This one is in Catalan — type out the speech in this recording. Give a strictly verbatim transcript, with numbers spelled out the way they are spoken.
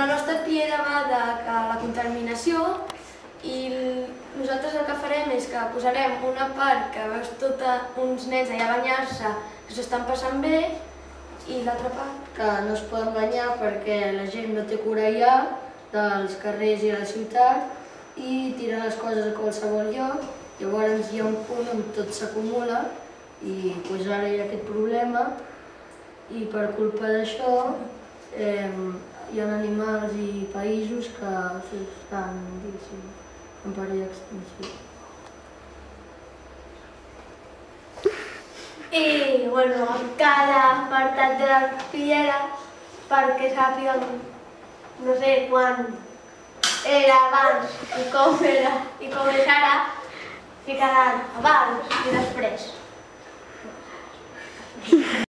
la nostra piera va de que la contaminació i nosaltres el que farem és que posarem una part que veus tota uns nens allà a banyar-se que s'estan passant bé i l'altra part que no es poden banyar perquè la gent no té cura ja dels carrers i de la ciutat i tira les coses a qualsevol lloc. Llavors hi ha un punt on tot s'acumula i doncs ara hi ha aquest problema i per culpa d'això eh, hi ha animals i països que estan en perill d'extinció. I bueno, cada apartat de la piera, perquè sàpiguen, no sé quan era abans i com era i com és ara, ficaran abans i després.